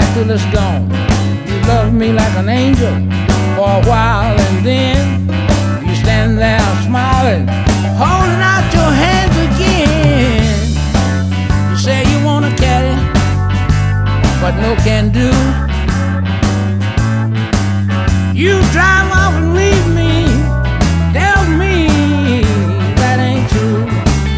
till it's gone. You love me like an angel for a while, and then you stand there smiling, holding out your hands again. You say you wanna carry, but no can do. You drive off and leave me, tell me that ain't true.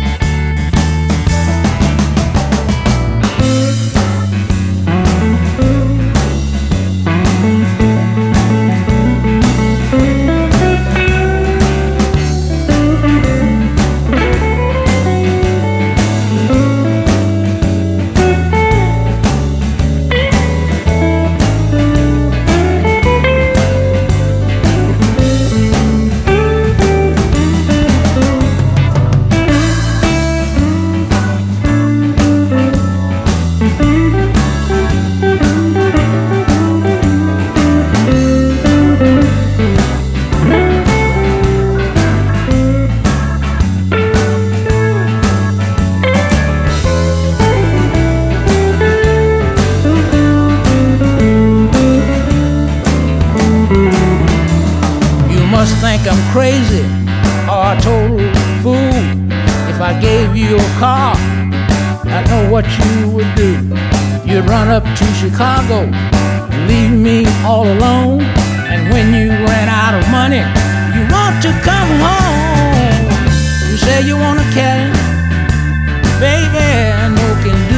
Must think I'm crazy or a total fool if I gave you a car. I know what you would do. You'd run up to Chicago and leave me all alone. And when you ran out of money, you want to come home. You say you wanna carry, baby, no can do.